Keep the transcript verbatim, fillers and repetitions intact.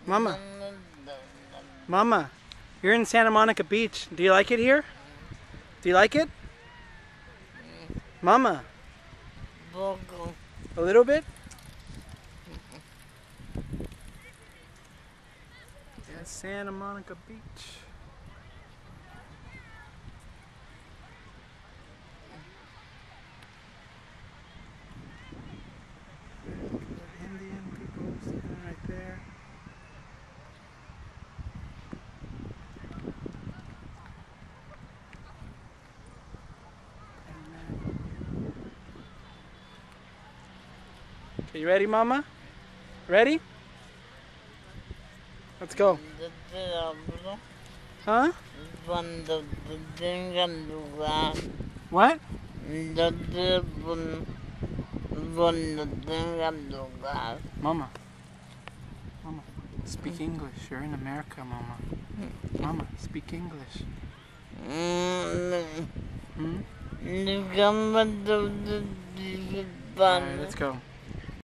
Mama. Mama, you're in Santa Monica Beach. Do you like it here? Do you like it? Mama. A little bit? Yeah, Santa Monica Beach. Indian people sitting right there. Okay, you ready, Mama? Ready? Let's go. Huh? What? Mama. Mama. Speak English. You're in America, Mama. Mama, speak English. Hmm? Alright, let's go.